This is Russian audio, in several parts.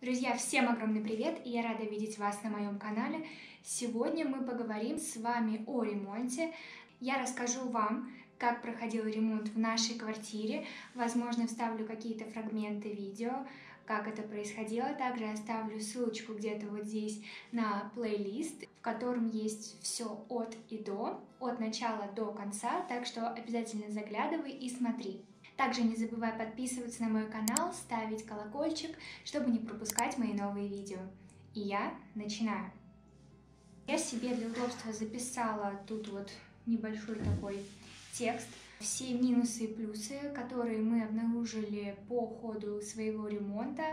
Друзья, всем огромный привет, и я рада видеть вас на моем канале. Сегодня мы поговорим с вами о ремонте. Я расскажу вам, как проходил ремонт в нашей квартире. Возможно, вставлю какие-то фрагменты видео, как это происходило. Также оставлю ссылочку где-то вот здесь на плейлист, в котором есть все от и до, от начала до конца, так что обязательно заглядывай и смотри. Также не забывай подписываться на мой канал, ставить колокольчик, чтобы не пропускать мои новые видео. И я начинаю. Я себе для удобства записала тут вот небольшой такой текст. Все минусы и плюсы, которые мы обнаружили по ходу своего ремонта.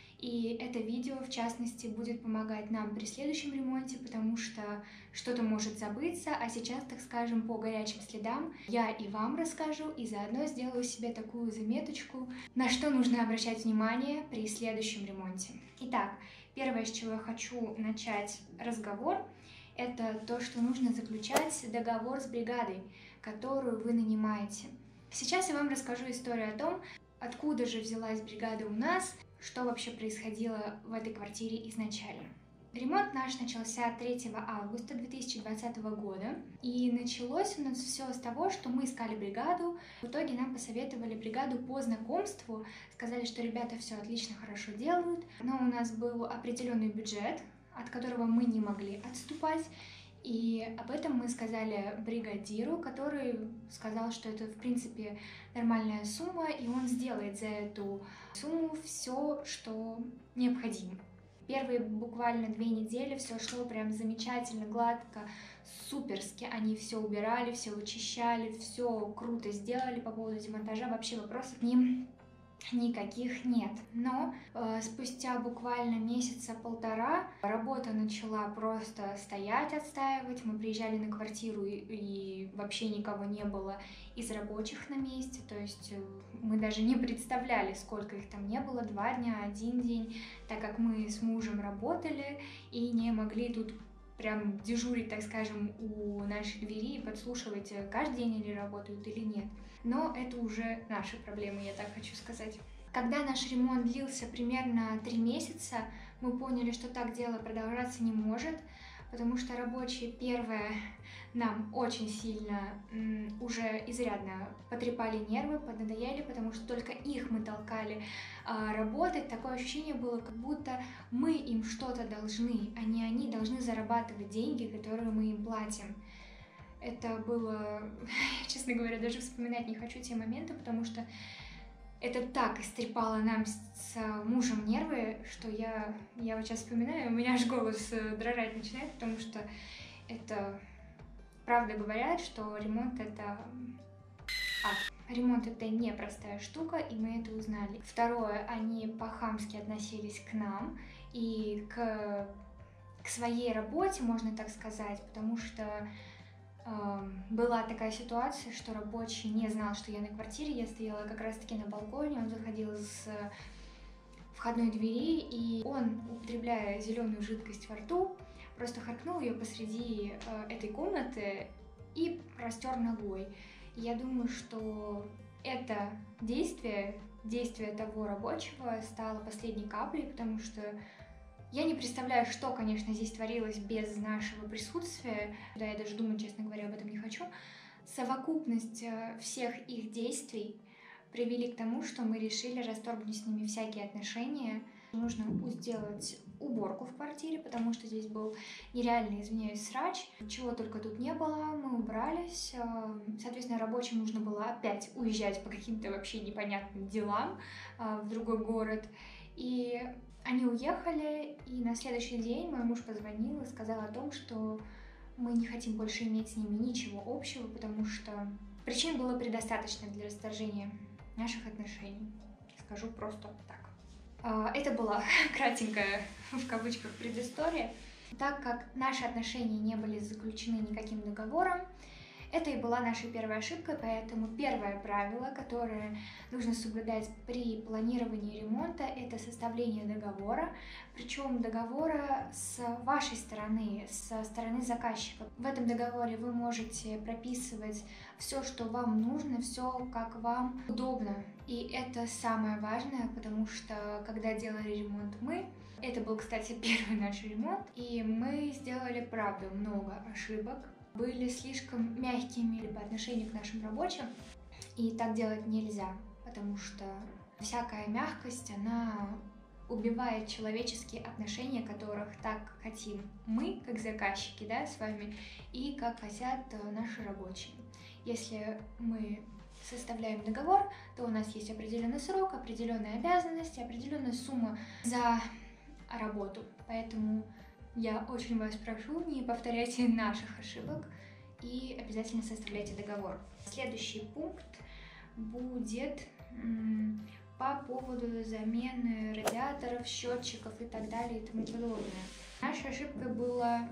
И это видео, в частности, будет помогать нам при следующем ремонте, потому что что-то может забыться, а сейчас, так скажем, по горячим следам я и вам расскажу, и заодно сделаю себе такую заметочку, на что нужно обращать внимание при следующем ремонте. Итак, первое, с чего я хочу начать разговор, это то, что нужно заключать договор с бригадой, которую вы нанимаете. Сейчас я вам расскажу историю о том, откуда же взялась бригада у нас, что вообще происходило в этой квартире изначально. Ремонт наш начался 3 августа 2020 года, и началось у нас все с того, что мы искали бригаду. В итоге нам посоветовали бригаду по знакомству, сказали, что ребята все отлично, хорошо делают, но у нас был определенный бюджет, от которого мы не могли отступать. И об этом мы сказали бригадиру, который сказал, что это, в принципе, нормальная сумма, и он сделает за эту сумму все, что необходимо. Первые буквально 2 недели все шло прям замечательно, гладко, суперски. Они все убирали, все вычищали, все круто сделали по поводу демонтажа. Вообще вопросов к ним никаких нет. Но спустя буквально месяца полтора работа начала просто стоять, отстаивать. Мы приезжали на квартиру и вообще никого не было из рабочих на месте. То есть мы даже не представляли, сколько их там не было, 2 дня, 1 день, так как мы с мужем работали и не могли тут прям дежурить, так скажем, у нашей двери и подслушивать, каждый день или работают, или нет. Но это уже наши проблемы, я так хочу сказать. Когда наш ремонт длился примерно 3 месяца, мы поняли, что так дело продолжаться не может, потому что рабочие, первое, нам очень сильно уже изрядно потрепали нервы, поднадоели, потому что только их мы толкали работать. Такое ощущение было, как будто мы им что-то должны, а не они должны зарабатывать деньги, которые мы им платим. Это было, честно говоря, даже вспоминать не хочу те моменты, потому что это так истрепало нам с мужем нервы, что я вот сейчас вспоминаю, у меня аж голос дрожать начинает, потому что это, правда говорят, что ремонт — это ад. Ремонт — это непростая штука, и мы это узнали. Второе, они по-хамски относились к нам и к своей работе, можно так сказать, потому что была такая ситуация, что рабочий не знал, что я на квартире, я стояла как раз-таки на балконе, он заходил с входной двери, и он, употребляя зеленую жидкость во рту, просто харкнул ее посреди этой комнаты и растер ногой. Я думаю, что это действие того рабочего стало последней каплей, потому что я не представляю, что, конечно, здесь творилось без нашего присутствия. Да, я даже думать, честно говоря, об этом не хочу. Совокупность всех их действий привели к тому, что мы решили расторгнуть с ними всякие отношения. Нужно сделать уборку в квартире, потому что здесь был нереальный, извиняюсь, срач. Чего только тут не было, мы убрались. Соответственно, рабочим нужно было опять уезжать по каким-то вообще непонятным делам в другой город. И они уехали, и на следующий день мой муж позвонил и сказал о том, что мы не хотим больше иметь с ними ничего общего, потому что причин было предостаточно для расторжения наших отношений. Скажу просто так. Это была кратенькая, в кавычках, предыстория. Так как наши отношения не были заключены никаким договором, Это и была наша первая ошибка, поэтому первое правило, которое нужно соблюдать при планировании ремонта, это составление договора, причем договора с вашей стороны, со стороны заказчика. В этом договоре вы можете прописывать все, что вам нужно, все, как вам удобно. И это самое важное, потому что когда делали ремонт мы, это был, кстати, первый наш ремонт, и мы сделали, правда, много ошибок. Были слишком мягкими по отношению к нашим рабочим, и так делать нельзя, потому что всякая мягкость, она убивает человеческие отношения, которых так хотим мы, как заказчики, да, с вами, и как хотят наши рабочие. Если мы составляем договор, то у нас есть определенный срок, определенные обязанности, определенная сумма за работу, поэтому я очень вас прошу, не повторяйте наших ошибок и обязательно составляйте договор. Следующий пункт будет по поводу замены радиаторов, счетчиков и так далее и тому подобное. Наша ошибка была,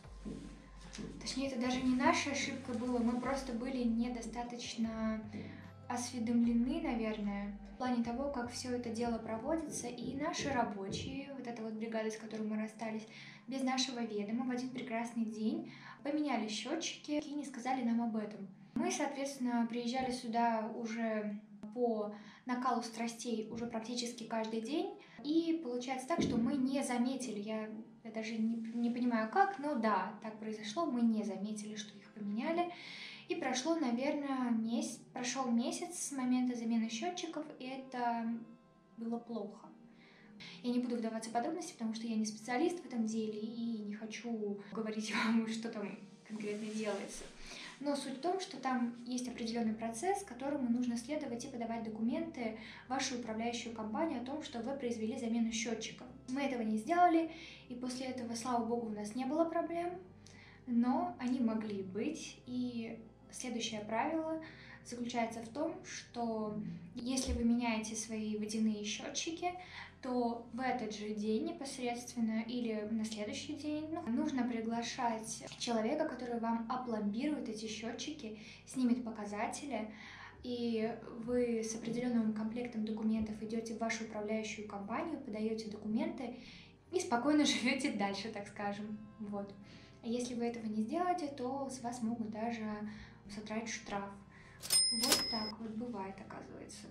точнее, это даже не наша ошибка была, мы просто были недостаточно осведомлены, наверное, в плане того, как все это дело проводится, и наши рабочие, вот эта вот бригада, с которой мы расстались, без нашего ведома в один прекрасный день поменяли счетчики и не сказали нам об этом. Мы, соответственно, приезжали сюда уже по накалу страстей уже практически каждый день, и получается так, что мы не заметили, я даже не понимаю как, но да, так произошло, мы не заметили, что их поменяли. И прошло, наверное, прошел месяц с момента замены счетчиков, и это было плохо. Я не буду вдаваться в подробности, потому что я не специалист в этом деле и не хочу говорить вам, что там конкретно делается. Но суть в том, что там есть определенный процесс, которому нужно следовать и подавать документы в вашу управляющую компанию о том, что вы произвели замену счетчиков. Мы этого не сделали, и после этого, слава богу, у нас не было проблем, но они могли быть. И следующее правило заключается в том, что если вы меняете свои водяные счетчики, то в этот же день непосредственно или на следующий день нужно приглашать человека, который вам опломбирует эти счетчики, снимет показатели, и вы с определенным комплектом документов идете в вашу управляющую компанию, подаете документы и спокойно живете дальше, так скажем. Вот. А если вы этого не сделаете, то с вас могут даже содрать штраф. Вот так вот бывает, оказывается.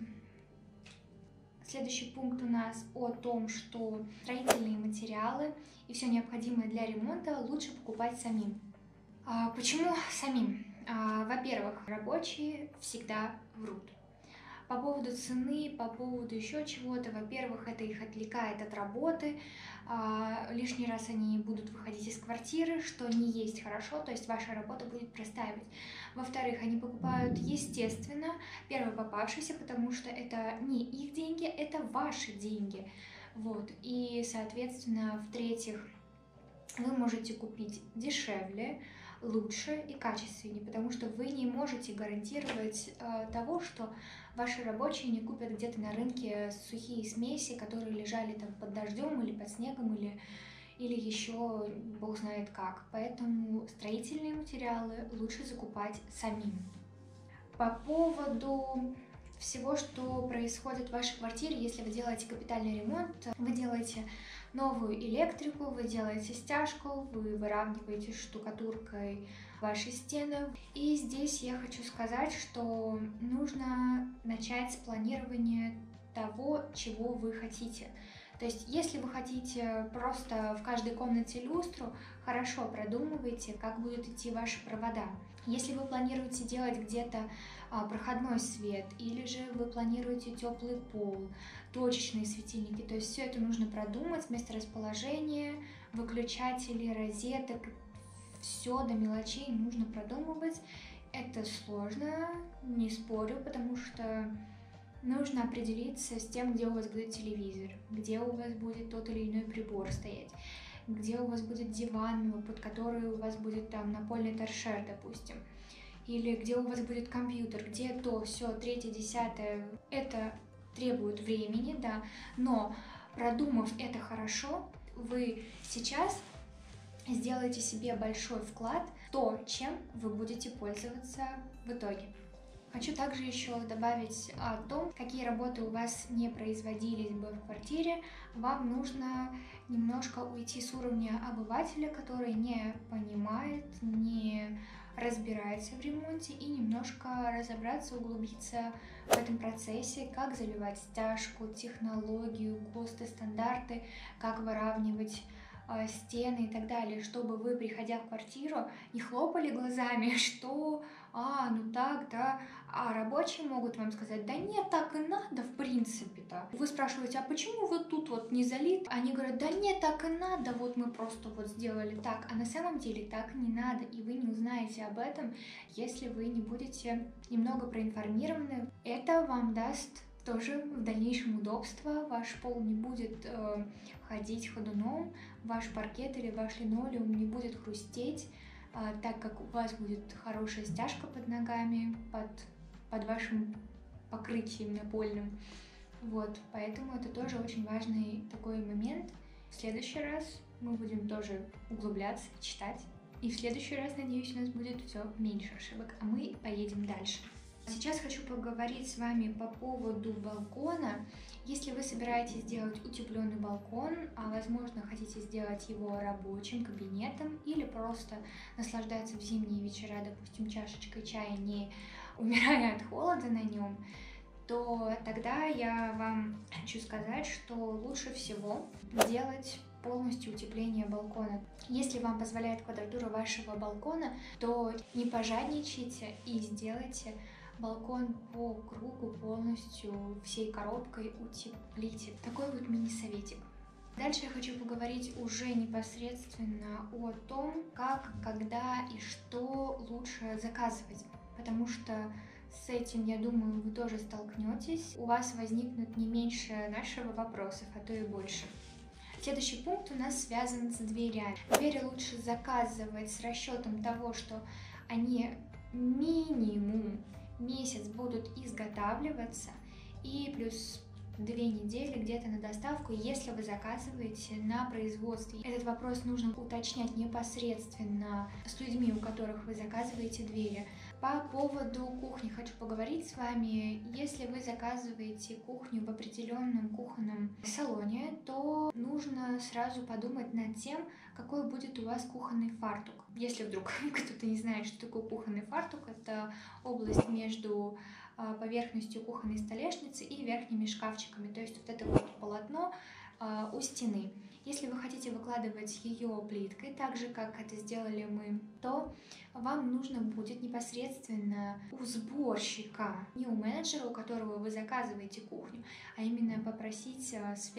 Следующий пункт у нас о том, что строительные материалы и все необходимое для ремонта лучше покупать самим. Почему самим? Во-первых, рабочие всегда врут. По поводу цены, по поводу еще чего-то, во-первых, это их отвлекает от работы, лишний раз они будут выходить из квартиры, что не есть хорошо, то есть ваша работа будет простаивать. Во-вторых, они покупают, естественно, первый попавшийся, потому что это не их деньги, это ваши деньги. Вот. И, соответственно, в-третьих, вы можете купить дешевле, лучше и качественнее, потому что вы не можете гарантировать того, что ваши рабочие не купят где-то на рынке сухие смеси, которые лежали там под дождем или под снегом, или еще бог знает как. Поэтому строительные материалы лучше закупать самим. По поводу всего, что происходит в вашей квартире, если вы делаете капитальный ремонт, вы делаете новую электрику, вы делаете стяжку, вы выравниваете штукатуркой ваши стены. И здесь я хочу сказать, что нужно начать с планирования того, чего вы хотите. То есть, если вы хотите просто в каждой комнате люстру, хорошо продумывайте, как будут идти ваши провода. Если вы планируете делать где-то проходной свет, или же вы планируете теплый пол, точечные светильники, то есть все это нужно продумать, месторасположение, выключатели, розеток, все до мелочей нужно продумывать. Это сложно, не спорю, потому что нужно определиться с тем, где у вас будет телевизор, где у вас будет тот или иной прибор стоять, где у вас будет диван, под который у вас будет там напольный торшер, допустим, или где у вас будет компьютер, где то, все, третье, десятое. Это требует времени, да, но продумав это хорошо, вы сейчас сделайте себе большой вклад в то, чем вы будете пользоваться в итоге. Хочу также еще добавить о том, какие работы у вас не производились бы в квартире. Вам нужно немножко уйти с уровня обывателя, который не понимает, не разбирается в ремонте, и немножко разобраться, углубиться в этом процессе, как заливать стяжку, технологию, ГОСТы, стандарты, как выравнивать стены и так далее, чтобы вы, приходя в квартиру, не хлопали глазами, что ну так, да, а рабочие могут вам сказать: да нет, так и надо в принципе-то. Вы спрашиваете: а почему вот тут вот не залит? Они говорят: да нет, так и надо, вот мы просто вот сделали так, а на самом деле так не надо, и вы не узнаете об этом, если вы не будете немного проинформированы. Это вам даст тоже в дальнейшем удобство, ваш пол не будет ходить ходуном, ваш паркет или ваш линолеум не будет хрустеть, так как у вас будет хорошая стяжка под ногами, под вашим покрытием напольным. Вот, поэтому это тоже очень важный такой момент. В следующий раз мы будем тоже углубляться, читать. И в следующий раз, надеюсь, у нас будет все меньше ошибок, а мы поедем дальше. Сейчас хочу поговорить с вами по поводу балкона. Если вы собираетесь сделать утепленный балкон, а возможно хотите сделать его рабочим кабинетом или просто наслаждаться в зимние вечера, допустим, чашечкой чая, не умирая от холода на нем, то тогда я вам хочу сказать, что лучше всего делать полностью утепление балкона. Если вам позволяет квадратура вашего балкона, то не пожадничайте и сделайте балкон по кругу полностью всей коробкой утеплите. Такой вот мини-советик. Дальше я хочу поговорить уже непосредственно о том, как, когда и что лучше заказывать. Потому что с этим, я думаю, вы тоже столкнетесь. У вас возникнут не меньше нашего вопросов, а то и больше. Следующий пункт у нас связан с дверями. Двери лучше заказывать с расчетом того, что они минимум месяц будут изготавливаться и плюс 2 недели где-то на доставку, если вы заказываете на производстве. Этот вопрос нужно уточнять непосредственно с людьми, у которых вы заказываете двери. По поводу кухни хочу поговорить с вами. Если вы заказываете кухню в определенном кухонном салоне, то нужно сразу подумать над тем, какой будет у вас кухонный фартук. Если вдруг кто-то не знает, что такое кухонный фартук, это область между поверхностью кухонной столешницы и верхними шкафчиками, то есть вот это вот полотно у стены. Если вы хотите выкладывать ее плиткой, так же, как это сделали мы, то вам нужно будет непосредственно у сборщика, не у менеджера, у которого вы заказываете кухню, а именно попросить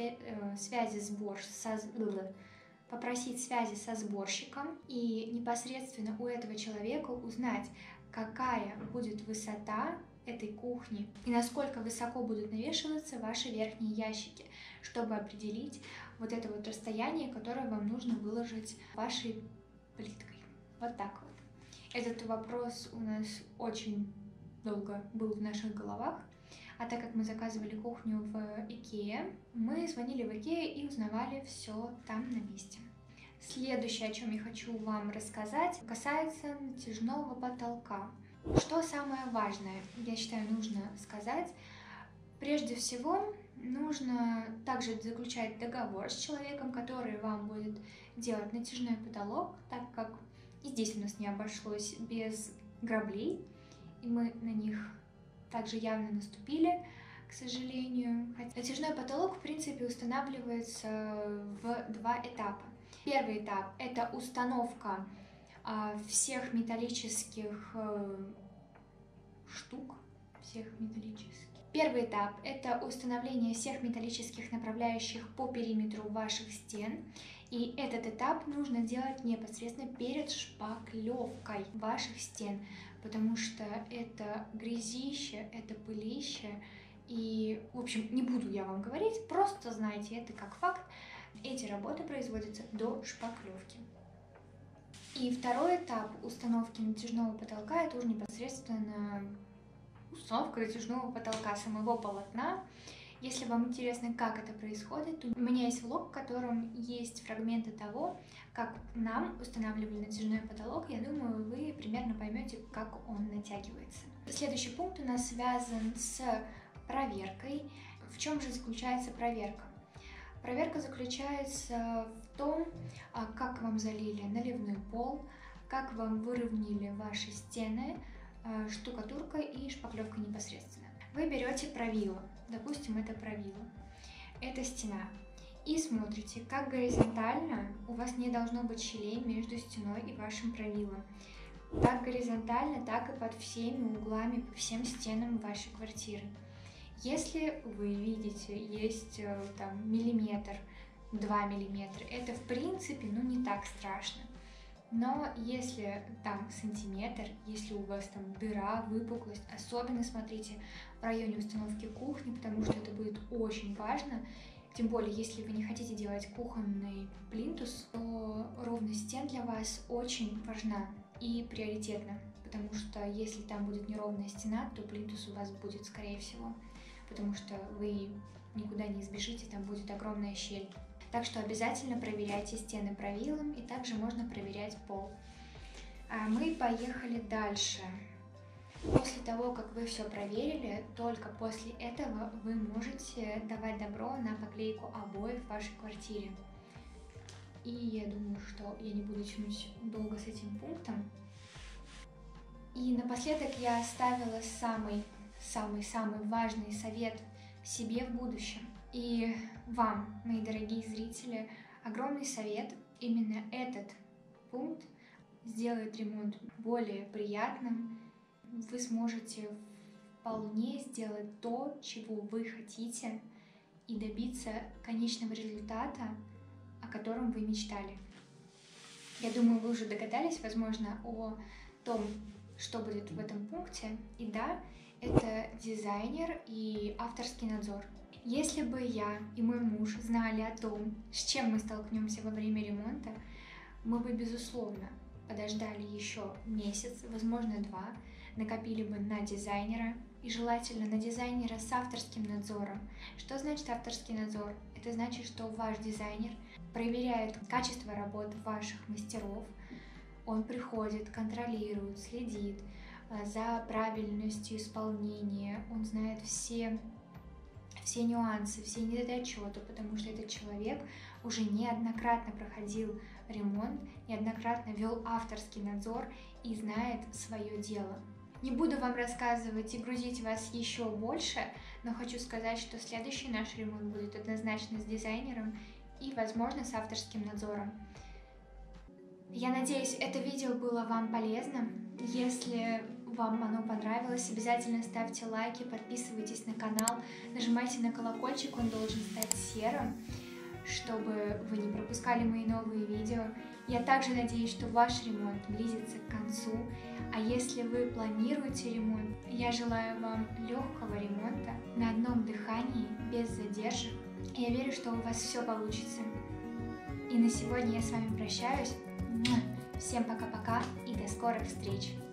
попросить связи со сборщиком и непосредственно у этого человека узнать, какая будет высота этой кухни и насколько высоко будут навешиваться ваши верхние ящики, чтобы определить вот это вот расстояние, которое вам нужно выложить вашей плиткой. Вот так вот. Этот вопрос у нас очень долго был в наших головах, а так как мы заказывали кухню в Икее, мы звонили в Икею и узнавали все там на месте. Следующее, о чем я хочу вам рассказать, касается натяжного потолка. Что самое важное, я считаю, нужно сказать. Прежде всего, нужно также заключать договор с человеком, который вам будет делать натяжной потолок, так как и здесь у нас не обошлось без граблей, и мы на них также явно наступили, к сожалению. Натяжной потолок, в принципе, устанавливается в 2 этапа. Первый этап – это установка всех металлических штук, Первый этап – это установление всех металлических направляющих по периметру ваших стен. И этот этап нужно делать непосредственно перед шпаклевкой ваших стен, потому что это грязище, это пылище. И, в общем, не буду я вам говорить, просто знайте это как факт. Эти работы производятся до шпаклевки. И второй этап установки натяжного потолка – это уже непосредственно установка натяжного потолка, самого полотна. Если вам интересно, как это происходит, то у меня есть влог, в котором есть фрагменты того, как нам устанавливали натяжной потолок. Я думаю, вы примерно поймете, как он натягивается. Следующий пункт у нас связан с проверкой. В чем же заключается проверка? Проверка заключается в том, как вам залили наливной пол, как вам выровняли ваши стены, штукатурка и шпаклевка непосредственно. Вы берете правило, допустим, это правило, это стена, и смотрите, как горизонтально у вас не должно быть щелей между стеной и вашим правилом. Так горизонтально, так и под всеми углами, по всем стенам вашей квартиры. Если вы видите, есть там миллиметр, 2 миллиметра, это в принципе, не так страшно. Но если там сантиметр, если у вас там дыра, выпуклость, особенно смотрите в районе установки кухни, потому что это будет очень важно. Тем более, если вы не хотите делать кухонный плинтус, то ровность стен для вас очень важна и приоритетна, потому что если там будет неровная стена, то плинтус у вас будет, скорее всего, потому что вы никуда не избежите, там будет огромная щель. Так что обязательно проверяйте стены правилом, и также можно проверять пол. Мы поехали дальше. После того, как вы все проверили, только после этого вы можете давать добро на поклейку обоев в вашей квартире. И я думаю, что я не буду тянуть долго с этим пунктом. И напоследок я оставила самый важный совет себе в будущем. И вам, мои дорогие зрители, огромный совет. Именно этот пункт сделает ремонт более приятным. Вы сможете вполне сделать то, чего вы хотите, и добиться конечного результата, о котором вы мечтали. Я думаю, вы уже догадались, возможно, о том, что будет в этом пункте. И да, это дизайнер и авторский надзор. Если бы я и мой муж знали о том, с чем мы столкнемся во время ремонта, мы бы, безусловно, подождали еще месяц, возможно, 2, накопили бы на дизайнера, и желательно на дизайнера с авторским надзором. Что значит авторский надзор? Это значит, что ваш дизайнер проверяет качество работ ваших мастеров, он приходит, контролирует, следит за правильностью исполнения, он знает все нюансы, все недочеты, потому что этот человек уже неоднократно проходил ремонт, неоднократно вел авторский надзор и знает свое дело. Не буду вам рассказывать и грузить вас еще больше, но хочу сказать, что следующий наш ремонт будет однозначно с дизайнером и, возможно, с авторским надзором. Я надеюсь, это видео было вам полезным. Если вам оно понравилось, обязательно ставьте лайки, подписывайтесь на канал, нажимайте на колокольчик, он должен стать серым, чтобы вы не пропускали мои новые видео. Я также надеюсь, что ваш ремонт близится к концу, а если вы планируете ремонт, я желаю вам легкого ремонта на одном дыхании, без задержек. Я верю, что у вас все получится. И на сегодня я с вами прощаюсь. Всем пока-пока и до скорых встреч!